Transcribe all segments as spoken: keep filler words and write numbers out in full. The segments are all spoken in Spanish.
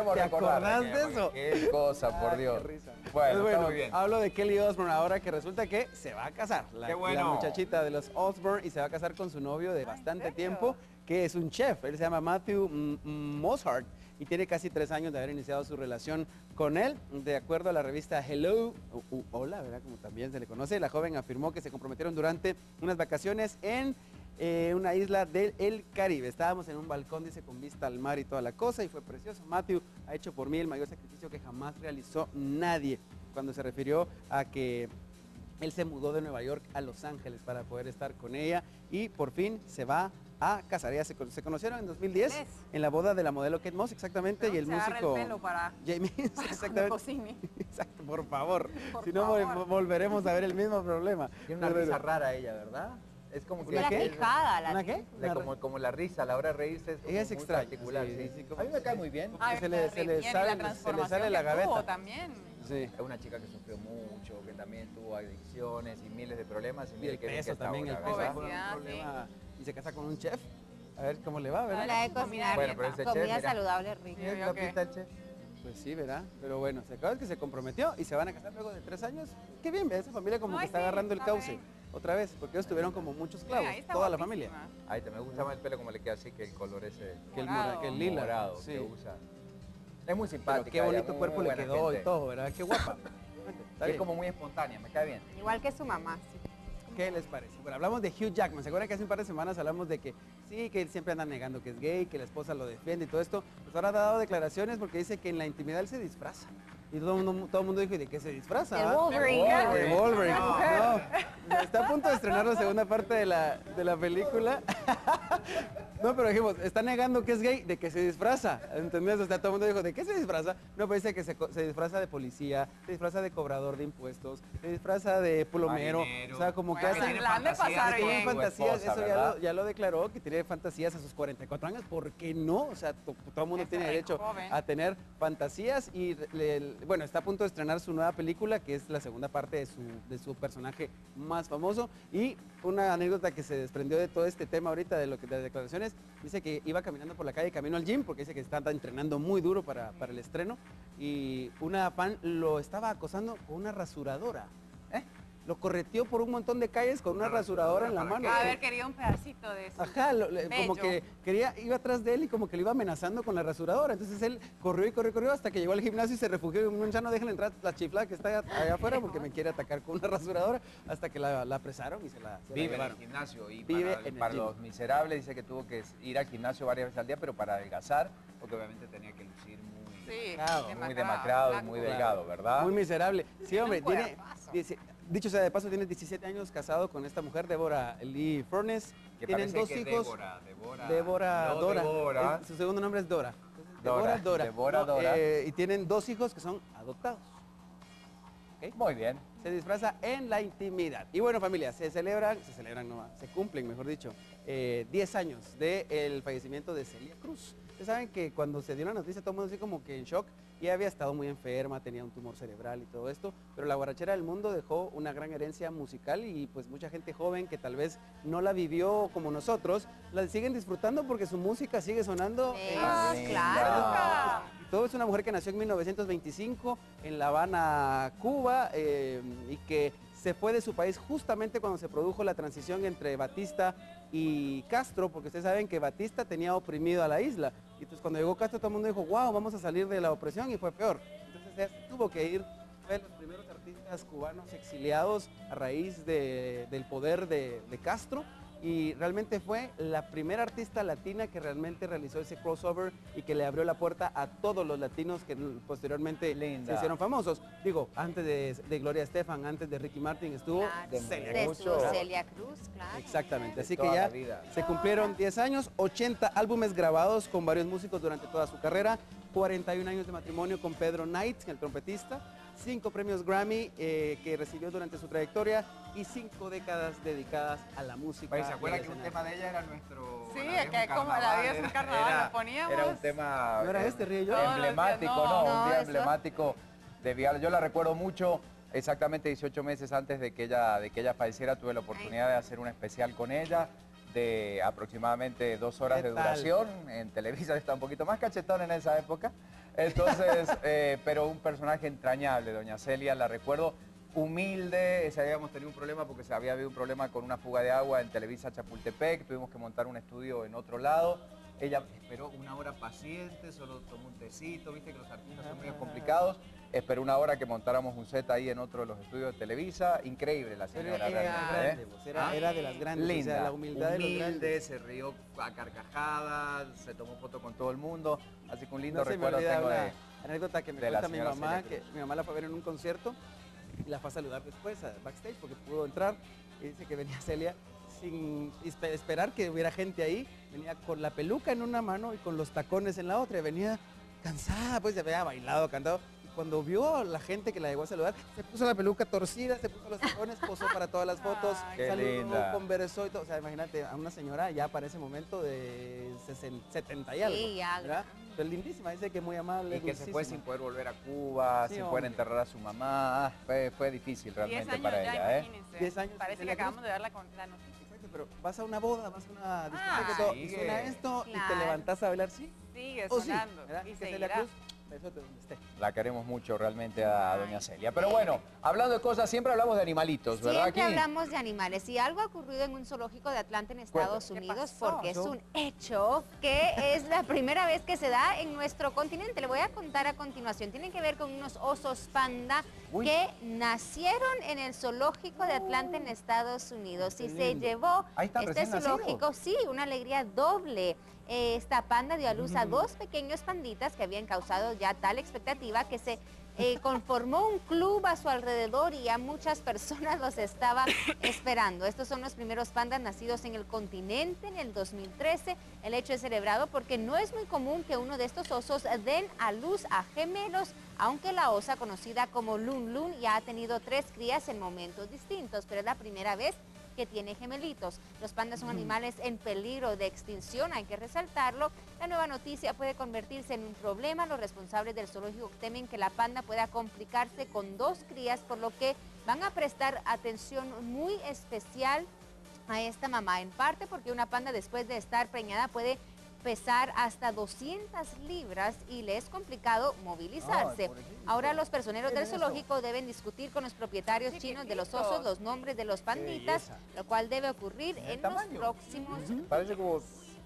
debemos ¿Te recordar. acordás de eso? Qué cosa, por Ay, Dios. qué risa. Bueno, Pues bueno, está muy bien. hablo de Kelly Osbourne ahora que resulta que se va a casar. La, Qué bueno. la muchachita de los Osbourne y se va a casar con su novio de bastante tiempo, que es un chef. Él se llama Matthew mm, mm, Mozart y tiene casi tres años de haber iniciado su relación con él. De acuerdo a la revista Hello, u, u, hola, ¿verdad? Como también se le conoce, la joven afirmó que se comprometieron durante unas vacaciones en eh, una isla del Caribe. Estábamos en un balcón, dice, con vista al mar y toda la cosa, y fue precioso. Matthew ha hecho por mí el mayor sacrificio que jamás realizó nadie, cuando se refirió a que él se mudó de Nueva York a Los Ángeles para poder estar con ella y por fin se va a casar. Ella se, se conocieron en dos mil diez en la boda de la modelo Kate Moss, exactamente, Pero y el se músico el pelo para, Jamie, para exactamente. cocine. Exacto, por favor. Por si no favor. volveremos a ver el mismo problema. Tiene una Pero, risa rara ella, ¿verdad? Es como que... La qué? quijada, la ¿Una qué? de como, como la risa, a la hora de reírse es como Ella es muy extraña, particular. sí, Sí, sí, como- a mí me cae muy bien. Ay, se le- se le bien, y sale- la se le transformación sale la que gaveta. tuvo también. sí. Es una chica que sufrió mucho, que también tuvo adicciones y miles de problemas. Y, Y mire el qué bien que peso está también, el ahora, peso ¿verdad? fue un Obesidad, problema. Y se casa con un chef. A ver cómo le va, ¿verdad? La de cocinar Bueno, pero ese chef, comida mira. saludable rica. Sí, ¿Qué ok. pinta el chef? Pues sí, ¿verdad? Pero bueno, se acaba de que se comprometió y se van a casar luego de tres años. Qué bien, ¿ves? Esa familia como Ay, que está sí, agarrando el está cauce bien. otra vez, porque ellos tuvieron como muchos Sí, clavos, ahí está toda la guapísima. familia. Ahí te me gusta más el pelo como le queda así que el color ese Que el, Morado. mora- que el lila. morado sí. que usa. Es muy Pero simpática. qué ella, bonito muy cuerpo le buena quedó gente. y todo, ¿verdad? Qué guapa. Está Y es bien. como muy espontánea, me cae bien. Igual que su mamá, sí. ¿Qué les parece? Bueno, hablamos de Hugh Jackman. ¿Se acuerdan que hace un par de semanas hablamos de que sí, que él siempre anda negando que es gay, que la esposa lo defiende y todo esto? Pues ahora ha dado declaraciones porque dice que en la intimidad él se disfraza. Y todo el mundo, todo el mundo dijo, ¿y de qué se disfraza? De ah?" Wolverine. De Wolverine. No, está a punto de estrenar la segunda parte de la, de la película. No, pero dijimos, está negando que es gay, de que se disfraza. ¿Entendés? O sea, todo el mundo dijo, ¿de qué se disfraza? No, pues dice que se, co- se disfraza de policía, se disfraza de cobrador de impuestos, se disfraza de plomero. Marinero. O sea, como que Bueno, hacen en plan de pasar tiene bien. fantasías, Tu esposa, eso ya ¿verdad? lo, ya lo declaró, que tiene fantasías a sus cuarenta y cuatro años, ¿por qué no? O sea, to- todo el mundo Es tiene re derecho joven. a tener fantasías y, le- le- bueno, está a punto de estrenar su nueva película, que es la segunda parte de su, de su personaje más famoso, y una anécdota que se desprendió de todo este tema ahorita, de lo que de las declaraciones, dice que iba caminando por la calle, camino al gym, porque dice que está entrenando muy duro para, para el estreno, y una fan lo estaba acosando con una rasuradora. ¿Eh? Lo correteó por un montón de calles con una rasuradora en la mano. A ver, quería un pedacito de eso. Ajá, lo- le- como Bello. que quería, iba atrás de él y como que lo iba amenazando con la rasuradora. Entonces él corrió y corrió y corrió hasta que llegó al gimnasio y se refugió. Y ya no dejen entrar la chiflada que está allá, allá afuera porque me quiere atacar con una rasuradora. Hasta que la, la apresaron y se la, se la Vive en el llevaron. gimnasio y Vive para, en el para gym. los miserables dice que tuvo que ir al gimnasio varias veces al día, pero para adelgazar, porque obviamente tenía que lucir muy, Sí, Claro, muy demacrado y flaco. muy delgado, ¿verdad? Muy miserable. Sí, hombre, un tiene, cuerpazo. dice- dicho sea de paso, tiene diecisiete años casado con esta mujer, Débora Lee Furness. Que Tienen parece dos que hijos. Débora, Débora, Débora no Dora. Débora. Es- su segundo nombre es Dora. Dora, Débora Dora. Débora Dora. eh, y tienen dos hijos que son adoptados. ¿Ok? Muy bien. Se disfraza en la intimidad. Y bueno, familia, se celebran, se celebran, no, se cumplen, mejor dicho, eh, diez años del fallecimiento de Celia Cruz. Ustedes saben que cuando se dio la noticia, todo el mundo así como que en shock. Y había estado muy enferma, tenía un tumor cerebral y todo esto. Pero la Guarachera del Mundo dejó una gran herencia musical y pues mucha gente joven que tal vez no la vivió como nosotros, la siguen disfrutando porque su música sigue sonando. Sí, en- ah, sí, claro. y todo es una mujer que nació en mil novecientos veinticinco en La Habana, Cuba, eh, y que se fue de su país justamente cuando se produjo la transición entre Batista y Castro, porque ustedes saben que Batista tenía oprimido a la isla. Y entonces cuando llegó Castro todo el mundo dijo, wow, vamos a salir de la opresión, y fue peor. Entonces él tuvo que ir, fue de los primeros artistas cubanos exiliados a raíz de- del poder de, de Castro. Y realmente fue la primera artista latina que realmente realizó ese crossover y que le abrió la puerta a todos los latinos que posteriormente Linda. se hicieron famosos. Digo, antes de, de Gloria Estefan, antes de Ricky Martin estuvo Claro. de Celia De Cruz. su mucho. Celia Cruz, claro. Exactamente, De así que toda ya la vida. se cumplieron diez años, ochenta álbumes grabados con varios músicos durante toda su carrera, cuarenta y un años de matrimonio con Pedro Knight, el trompetista, cinco premios Grammy eh, que recibió durante su trayectoria y cinco décadas dedicadas a la música. Oye, ¿se y acuerda al que un escenario? tema de ella era nuestro... Sí, la vida es que un como la carnaval, vida es un era- carnaval, era- lo poníamos. Era un tema... ¿No era eh, este, Río? Yo? No, Emblemático, no, ¿no? no, Un día eso. emblemático de Vial. Yo la recuerdo mucho, exactamente dieciocho meses antes de que ella, de que ella falleciera, tuve la oportunidad de hacer un especial con ella de aproximadamente dos horas ¿Qué de tal? duración. En Televisa estaba un poquito más cachetón en esa época. Entonces, eh, pero un personaje entrañable, doña Celia, la recuerdo humilde. Se habíamos tenido un problema porque se había habido un problema con una fuga de agua en Televisa Chapultepec, tuvimos que montar un estudio en otro lado. Ella esperó una hora paciente, solo tomó un tecito, viste que los artistas son muy complicados. Esperó una hora que montáramos un set ahí en otro de los estudios de Televisa. Increíble la Pero señora era, realmente, grande, ¿eh? pues, era, ¿Ah? era de las grandes, Linda, o sea, la humildad de los humilde, grandes. se rió a carcajadas, se tomó foto con todo el mundo. Así que un lindo No se me recuerdo olvida tengo una de... anécdota que me de la cuenta mi señora mamá, Celia que Cruz. mi mamá la fue a ver en un concierto y la fue a saludar después, a backstage, porque pudo entrar. Y dice que venía Celia sin espe- esperar que hubiera gente ahí, venía con la peluca en una mano y con los tacones en la otra, y venía cansada, pues ya había bailado, cantado. Y cuando vio a la gente que la llegó a saludar, se puso la peluca torcida, se puso los tacones, posó para todas las fotos, Ay, qué saludó, linda. conversó y todo. O sea, imagínate a una señora ya para ese momento de sesenta, setenta y algo. Sí, ya, ¿verdad? Pero lindísima, dice que muy amable, Y que se fue dulcísima. sin poder volver a Cuba, Sí, sin hombre. poder enterrar a su mamá. Ah, fue, fue difícil diez realmente años para ya, ella, ¿eh? imagínense. diez años Parece que Celia Cruz. acabamos de dar la, con- la noticia. Exacto, pero vas a una boda, vas a una discoteca Ah, y todo, y sigue. suena esto y te Claro. levantas a bailar, sí. Sigue O sí, sonando. ¿verdad? Y Que Celia seguirá. Cruz, besote donde esté. La queremos mucho realmente a doña Celia. Pero bueno, hablando de cosas, siempre hablamos de animalitos, ¿verdad? Siempre Aquí. hablamos de animales y algo ha ocurrido en un zoológico de Atlanta en Estados ¿Qué Unidos pasó? porque es ¿Pasó? un hecho que es la primera vez que se da en nuestro continente. Le voy a contar a continuación. Tiene que ver con unos osos panda Uy. que nacieron en el zoológico de Atlanta en Estados Unidos Qué y se lindo. llevó Ahí están este recién nacidos. zoológico, sí, una alegría doble. Eh, Esta panda dio a luz a dos pequeños panditas que habían causado ya tal expectativa que se eh, conformó un club a su alrededor y ya muchas personas los estaban esperando. Estos son los primeros pandas nacidos en el continente en el dos mil trece. El hecho es celebrado porque no es muy común que uno de estos osos den a luz a gemelos, aunque la osa conocida como Lun Lun ya ha tenido tres crías en momentos distintos, pero es la primera vez que tiene gemelitos. Los pandas son animales en peligro de extinción, hay que resaltarlo. La nueva noticia puede convertirse en un problema. Los responsables del zoológico temen que la panda pueda complicarse con dos crías, por lo que van a prestar atención muy especial a esta mamá, en parte porque una panda después de estar preñada puede pesar hasta doscientas libras y le es complicado movilizarse. Ay, pobrecito. Ahora los personeros del Miren eso. zoológico deben discutir con los propietarios chinos de los osos Chiquititos. los nombres de los panditas, belleza. lo cual debe ocurrir El en los tamaño. próximos. Parece como...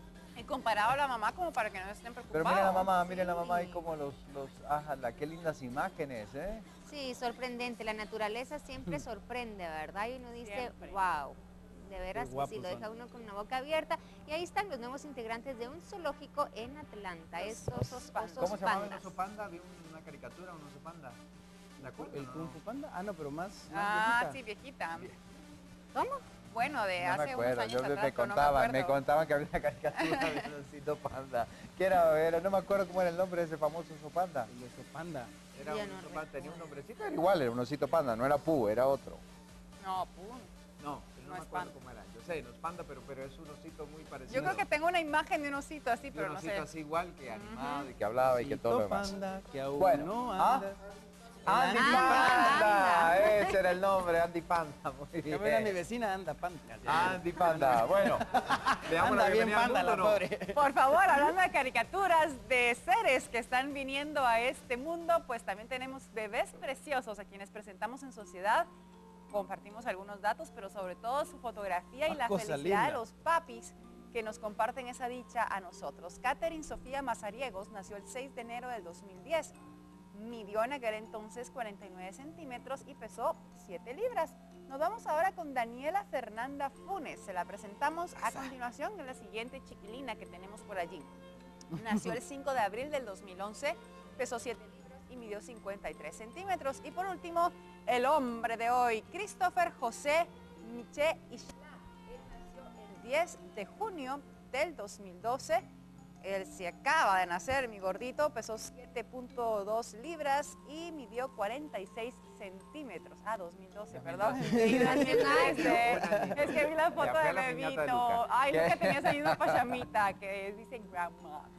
Y comparado a la mamá como para que no estén preocupados. Pero miren la mamá, miren la Sí. mamá ahí como los... los ajala, qué lindas imágenes, ¿eh? Sí, sorprendente. La naturaleza siempre sorprende, ¿verdad? Y uno dice, Siempre. wow. De veras que sí, guapos lo son. deja uno con una boca abierta. Y ahí están los nuevos integrantes de un zoológico en Atlanta. Los Estos osos osos, panda. ¿Cómo se llama el pandas. oso panda? Vi una caricatura, un oso panda. ¿De acuerdo? ¿El Kung Fu Panda? Ah, no, pero más, más Ah, viejita. sí, viejita. ¿Cómo? Bueno, de No me hace acuerdo, unos años yo me, atrás, me pero no contaban, me, acuerdo. contaban que había una caricatura de un osito panda. ¿Qué era? Era? No me acuerdo cómo era el nombre de ese famoso oso panda. El oso panda. Era Yo un no oso panda, tenía un recuerdo. nombrecito, era igual, era un osito panda, no era Pú, era otro. No, pum. No, pero No no, es me acuerdo panda. cómo era. Yo sé, no es panda, pero, pero es un osito muy parecido. Yo creo que tengo una imagen de un osito así, Y pero un no osito sé. así igual, que animado y que hablaba y que Osito todo lo demás. Panda, que aún Bueno, no ¿ah? anda. Andy Andy Panda, Panda. ese era el nombre, Andy Panda, muy Ya era mi bien. vecina, anda Panda. Andy Panda, bueno, le damos la Anda bien bienvenida al Panda mundo, la ¿no? pobre. Por favor, hablando de caricaturas de seres que están viniendo a este mundo, pues también tenemos bebés preciosos a quienes presentamos en sociedad. Compartimos algunos datos, pero sobre todo su fotografía y Ah, la cosa felicidad de linda. los papis que nos comparten esa dicha a nosotros. Catherine Sofía Mazariegos nació el seis de enero del dos mil diez. Midió en aquel entonces cuarenta y nueve centímetros y pesó siete libras. Nos vamos ahora con Daniela Fernanda Funes. Se la presentamos a continuación en la siguiente chiquilina que tenemos por allí. Nació el cinco de abril del dos mil once, pesó siete libras y midió cincuenta y tres centímetros. Y por último, el hombre de hoy, Christopher José Miché Isla. Él nació el diez de junio del dos mil doce. Él se acaba de nacer, mi gordito, pesó siete punto dos libras y midió cuarenta y seis centímetros. Ah, dos mil doce, perdón. dos mil doce. Sí, dos mil trece. Bueno, Es que vi la foto fui a del la piñata de bebito. Luca. Ay, ¿Qué? Luca tenía esa misma pachamita que dicen grandma.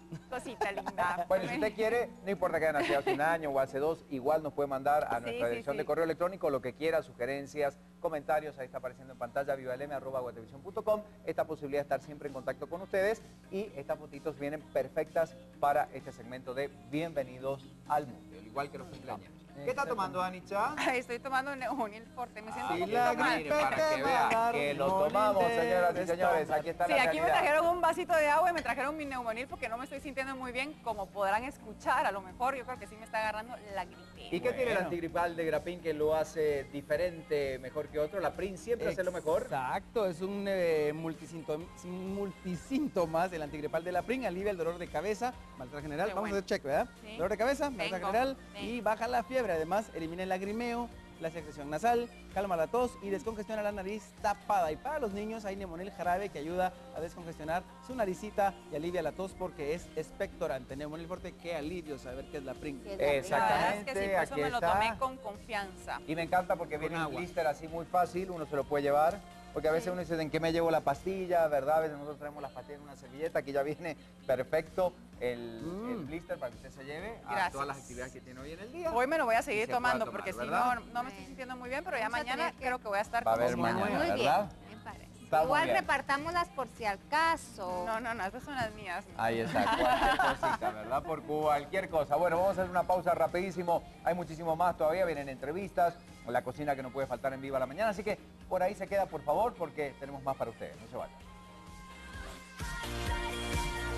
Cosita linda. Bueno, si usted quiere, no importa que haya nacido hace un año o hace dos, igual nos puede mandar a Sí, nuestra sí, dirección sí. de correo electrónico lo que quiera, sugerencias, comentarios, ahí está apareciendo en pantalla, vivalm arroba guatevisión punto com. Esta posibilidad de estar siempre en contacto con ustedes y estas fotitos vienen perfectas para este segmento de Bienvenidos al Mundo, al igual que los cumpleaños. ¿Qué está tomando, Anicha? Ay, estoy tomando un Neumonil Forte, me siento Ah, un Sí, poquito la mal. gripe para que te vea va a dar que lo morir tomamos, de señoras y señores. estómago. Aquí está Sí, la aquí me realidad. trajeron un vasito de agua y me trajeron mi Neumonil porque no me estoy sintiendo muy bien, como podrán escuchar, a lo mejor yo creo que sí me está agarrando la gripe. ¿Y qué tiene el Bueno. antigripal de Grapín que lo hace diferente, mejor que otro? La Prin siempre hace lo mejor. Exacto, es un eh, multisintom- multisíntomas, el antigripal de la Prin, alivia el dolor de cabeza, malestar general, Qué vamos bueno. a hacer check, ¿verdad? Sí. Dolor de cabeza, malestar Tengo, general sí. y baja la fiebre, además elimina el lagrimeo, la secreción nasal, calma la tos y descongestiona la nariz tapada. Y para los niños hay Neumonil jarabe que ayuda a descongestionar su naricita y alivia la tos porque es expectorante. Neumonil Forte, qué alivio saber que es la Prin. Que es la Exactamente. La verdad es que sí, por eso aquí me lo está. tomé con confianza. Y me encanta porque Con viene un agua. blister así muy fácil, uno se lo puede llevar. Porque a veces Sí. uno dice, ¿en qué me llevo la pastilla? ¿Verdad? A veces nosotros traemos las pastillas en una servilleta, aquí ya viene perfecto el, Mm. el blister para que usted se lleve a Gracias. todas las actividades que tiene hoy en el día. Hoy me lo voy a Y seguir se tomando pueda tomar, porque si ¿verdad? no, no me estoy sintiendo muy bien, pero ya Vamos a mañana tener que- creo que voy a estar Va a como haber nueva. mañana. Muy bien, ¿verdad? me parece. Está muy Igual bien. repartámoslas por si al caso. No, no, no, estas son las mías. ¿no? Ahí está, cualquier cosita, ¿verdad? Por cualquier cosa. Bueno, vamos a hacer una pausa rapidísimo. Hay muchísimo más todavía, vienen entrevistas, la cocina que no puede faltar en Viva la Mañana. Así que por ahí se queda, por favor, porque tenemos más para ustedes. No se vayan.